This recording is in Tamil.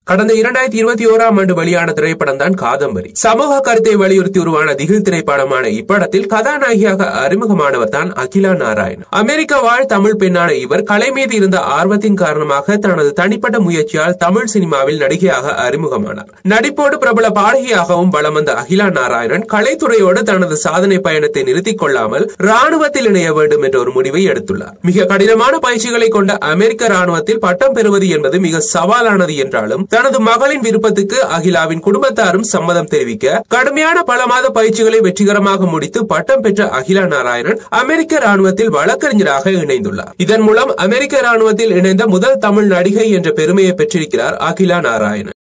கடந்த 2021ஆம் ஆண்டு வெளியான திரைப்படம் தான் காதம்பரி. சமூக கருத்தை வலியுறுத்தி உருவான திகில் திரைப்படமான இப்படத்தில் கதாநாயகியாக அறிமுகமானவர் தான் அகிலா நாராயணன். அமெரிக்க வாழ் தமிழ் பெண்ணான இவர் கலை மீது இருந்த ஆர்வத்தின் காரணமாக தனது தனிப்பட்ட முயற்சியால் தமிழ் சினிமாவில் நடிகையாக அறிமுகமானார். நடிப்போடு பிரபல பாடகியாகவும் வலம் வந்த அகிலா நாராயணன் கலைத்துறையோடு தனது சாதனை பயணத்தை நிறுத்திக் கொள்ளாமல் ராணுவத்தில் இணைய வேண்டும் என்ற ஒரு முடிவை எடுத்துள்ளார். மிக கடினமான பயிற்சிகளை கொண்ட அமெரிக்க ராணுவத்தில் பட்டம் பெறுவது என்பது மிக சவாலானது என்றாலும் தனது மகளின் விருப்பத்துக்கு அகிலாவின் குடும்பத்தாரும் சம்மதம் தெரிவிக்க கடுமையான பல மாத பயிற்சிகளை வெற்றிகரமாக முடித்து பட்டம் பெற்ற அகிலா நாராயணன் அமெரிக்க ராணுவத்தில் வழக்கறிஞராக இணைந்துள்ளார். இதன் மூலம் அமெரிக்க ராணுவத்தில் இணைந்த முதல் தமிழ் நடிகை என்ற பெருமையை பெற்றிருக்கிறார் அகிலா நாராயணன்.